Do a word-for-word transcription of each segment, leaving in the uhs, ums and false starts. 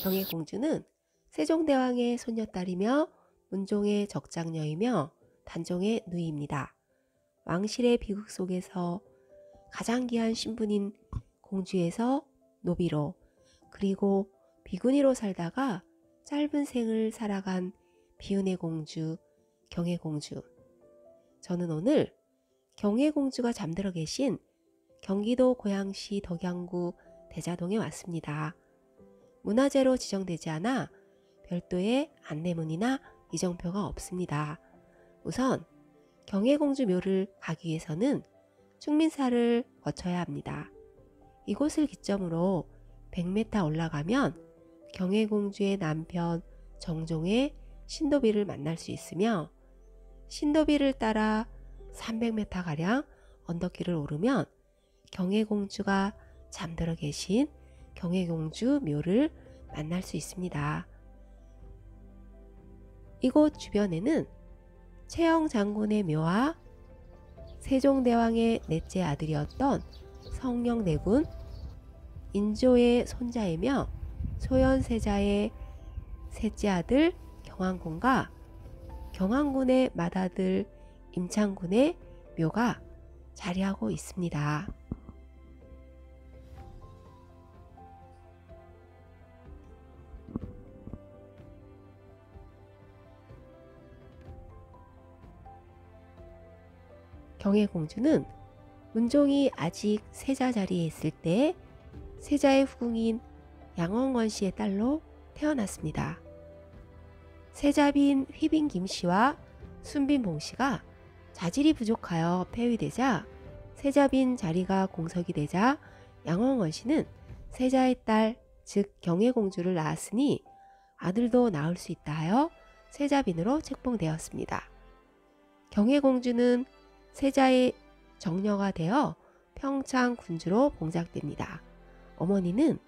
경혜공주는 세종대왕의 손녀딸이며 문종의 적장녀이며 단종의 누이입니다. 왕실의 비극 속에서 가장 귀한 신분인 공주에서 노비로 그리고 비구니로 살다가 짧은 생을 살아간 비운의 공주 경혜공주. 저는 오늘 경혜공주가 잠들어 계신 경기도 고양시 덕양구 대자동에 왔습니다. 문화재로 지정되지 않아 별도의 안내문이나 이정표가 없습니다. 우선 경혜공주 묘를 가기 위해서는 충민사를 거쳐야 합니다. 이곳을 기점으로 백 미터 올라가면 경혜공주의 남편 정종의 신도비를 만날 수 있으며, 신도비를 따라 삼백 미터가량 언덕길을 오르면 경혜공주가 잠들어 계신 경혜공주 묘를 만날 수 있습니다. 이곳 주변에는 최영 장군의 묘와 세종대왕의 넷째 아들이었던 성령내군 인조의 손자이며 소현세자의 셋째 아들 경환군과 경환군의 맏아들 임창군의 묘가 자리하고 있습니다. 경혜공주는 문종이 아직 세자 자리에 있을 때 세자의 후궁인 양원건 씨의 딸로 태어났습니다. 세자빈 휘빈 김씨와 순빈 봉씨가 자질이 부족하여 폐위되자 세자빈 자리가 공석이 되자 양원건 씨는 세자의 딸 즉 경혜공주를 낳았으니 아들도 낳을 수 있다 하여 세자빈으로 책봉되었습니다. 경혜공주는 세자의 정녀가 되어 평창 군주로 봉작됩니다. 어머니는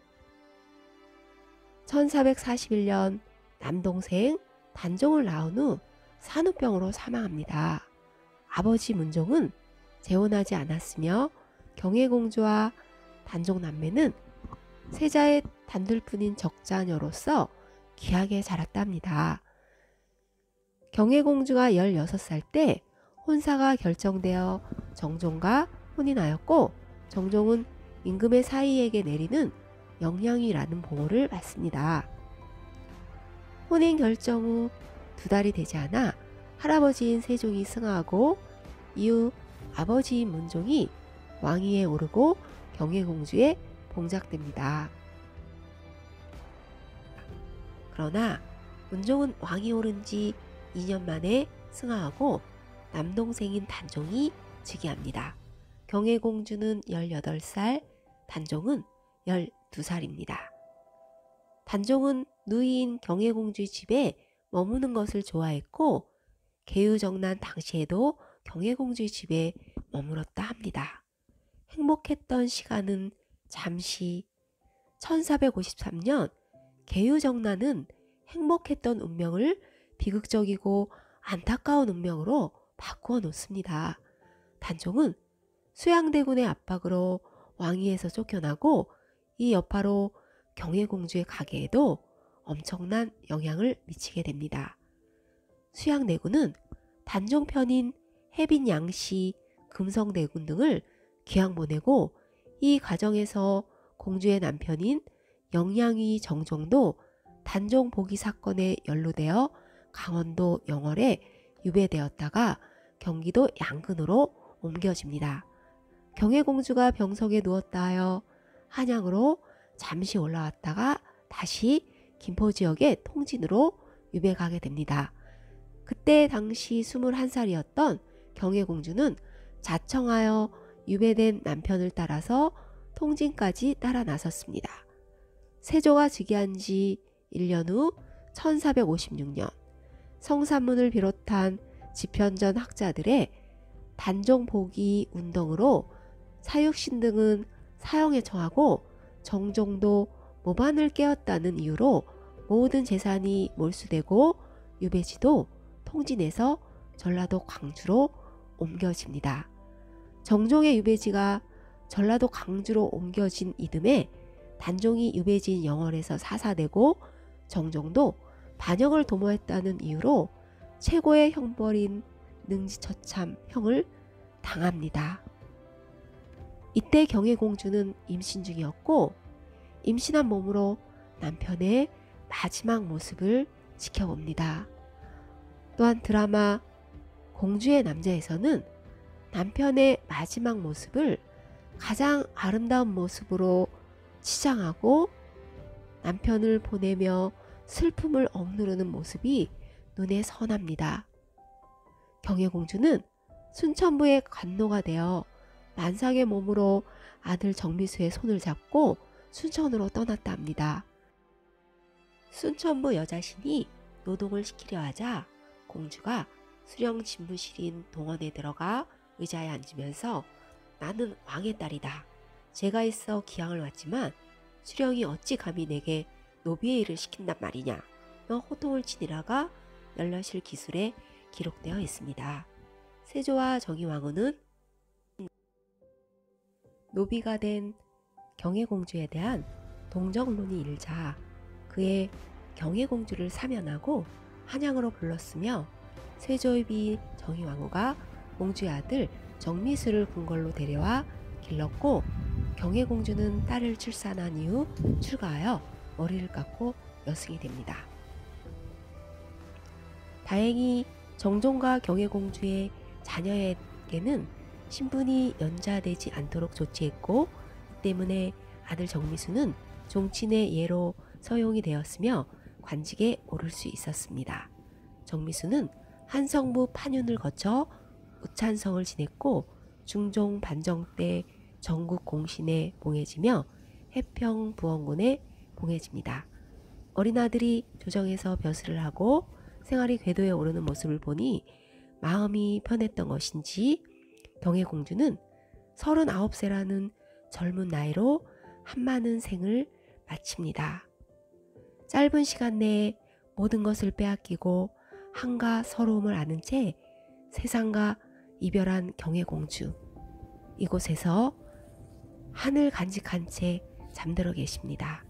천사백사십일 년 남동생 단종을 낳은 후 산후병으로 사망합니다. 아버지 문종은 재혼하지 않았으며 경혜공주와 단종 남매는 세자의 단둘뿐인 적자녀로서 귀하게 자랐답니다. 경혜공주가 열여섯 살 때 혼사가 결정되어 정종과 혼인하였고, 정종은 임금의 사위에게 내리는 영향이라는 보호를 받습니다. 혼인 결정 후 두 달이 되지 않아 할아버지인 세종이 승하하고 이후 아버지인 문종이 왕위에 오르고 경혜공주에 봉작됩니다. 그러나 문종은 왕이 오른 지 이 년 만에 승하하고 남동생인 단종이 즉위합니다. 경혜공주는 열여덟 살, 단종은 열두 살입니다. 단종은 누이인 경혜공주의 집에 머무는 것을 좋아했고 계유정난 당시에도 경혜공주의 집에 머물었다 합니다. 행복했던 시간은 잠시. 천사백오십삼 년 계유정난은 행복했던 운명을 비극적이고 안타까운 운명으로 바꾸어 놓습니다. 단종은 수양대군의 압박으로 왕위에서 쫓겨나고 이 여파로 경혜공주의 가계에도 엄청난 영향을 미치게 됩니다. 수양대군은 단종 편인 해빈 양씨, 금성대군 등을 귀양 보내고 이 과정에서 공주의 남편인 영양위 정종도 단종 복위 사건에 연루되어 강원도 영월에 유배되었다가 경기도 양근으로 옮겨집니다. 경혜공주가 병석에 누웠다 하여 한양으로 잠시 올라왔다가 다시 김포 지역의 통진으로 유배가게 됩니다. 그때 당시 스물한 살이었던 경혜공주는 자청하여 유배된 남편을 따라서 통진까지 따라 나섰습니다. 세조가 즉위한 지 일 년 후 천사백오십육 년 성산문을 비롯한 집현전 학자들의 단종 복위 운동으로 사육신 등은 사형에 처하고 정종도 모반을 깨었다는 이유로 모든 재산이 몰수되고 유배지도 통진에서 전라도 광주로 옮겨집니다. 정종의 유배지가 전라도 광주로 옮겨진 이듬해 단종이 유배지인 영월에서 사사되고 정종도 반역을 도모했다는 이유로 최고의 형벌인 능지처참형을 당합니다. 이때 경혜공주는 임신 중이었고 임신한 몸으로 남편의 마지막 모습을 지켜봅니다. 또한 드라마 공주의 남자에서는 남편의 마지막 모습을 가장 아름다운 모습으로 치장하고 남편을 보내며 슬픔을 억누르는 모습이 눈에 선합니다. 경혜공주는 순천부의 관노가 되어 만삭의 몸으로 아들 정미수의 손을 잡고 순천으로 떠났다 합니다. 순천부 여자신이 노동을 시키려 하자 공주가 수령 집무실인 동원에 들어가 의자에 앉으면서 나는 왕의 딸이다. 제가 있어 기양을 왔지만 수령이 어찌 감히 내게 노비의 일을 시킨단 말이냐 며 호통을 치니라가 연려실 기술에 기록되어 있습니다. 세조와 정의왕후는 노비가 된 경혜공주에 대한 동정론이 일자 그의 경혜공주를 사면하고 한양으로 불렀으며 세조의 비 정의왕후가 공주의 아들 정미수를 궁궐로 데려와 길렀고 경혜공주는 딸을 출산한 이후 출가하여 머리를 깎고 여승이 됩니다. 다행히 정종과 경혜공주의 자녀에게는 신분이 연좌되지 않도록 조치했고 때문에 아들 정미수는 종친의 예로 서용이 되었으며 관직에 오를 수 있었습니다. 정미수는 한성부 판윤을 거쳐 우찬성을 지냈고 중종 반정 때 전국 공신에 봉해지며 해평 부원군에 봉해집니다. 어린아들이 조정에서 벼슬을 하고 생활이 궤도에 오르는 모습을 보니 마음이 편했던 것인지 경혜공주는 서른아홉 세라는 젊은 나이로 한많은 생을 마칩니다. 짧은 시간 내에 모든 것을 빼앗기고 한가 서러움을 아는 채 세상과 이별한 경혜공주. 이곳에서 하늘 간직한 채 잠들어 계십니다.